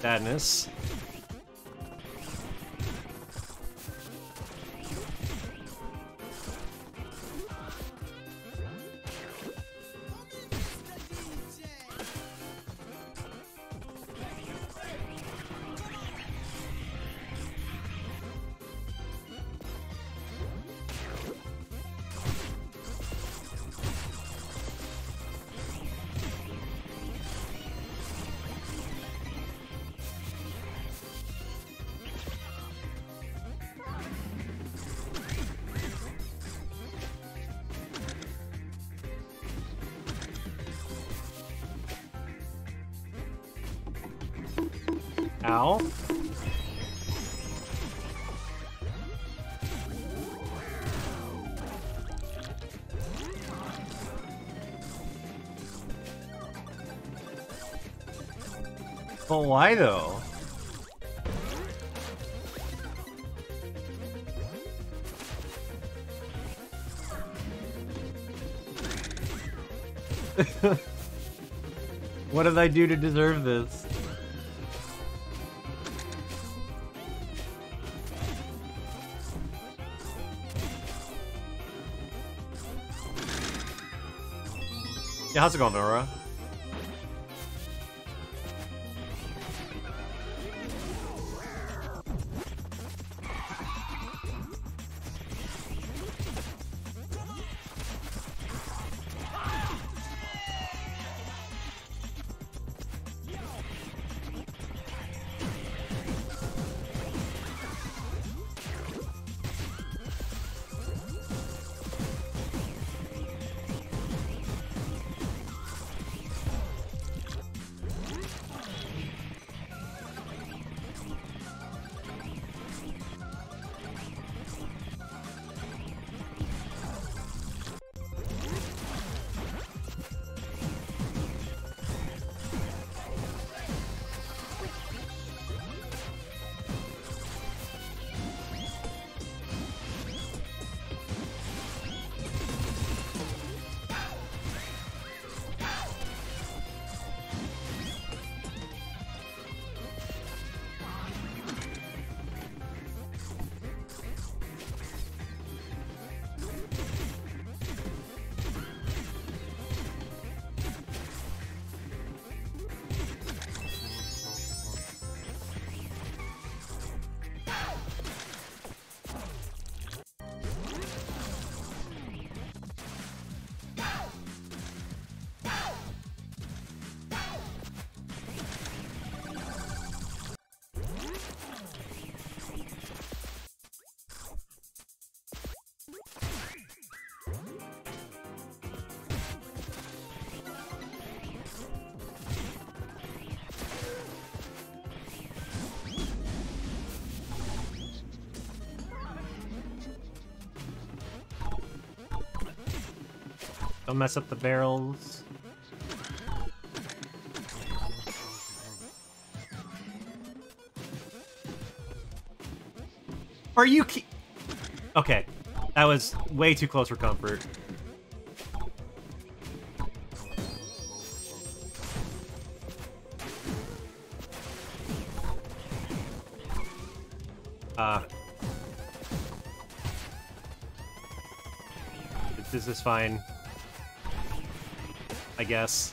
Sadness. Ow. But why though? What did I do to deserve this? Yeah, how's it going, Nora? Don't mess up the barrels. Are you okay, that was way too close for comfort. This is fine, I guess.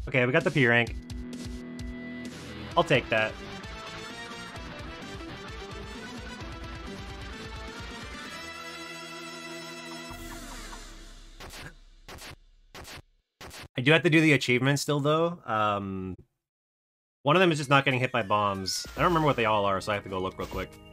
Okay, we got the P rank. I'll take that. I do have to do the achievements still, though. One of them is just not getting hit by bombs. I don't remember what they all are, so I have to go look real quick.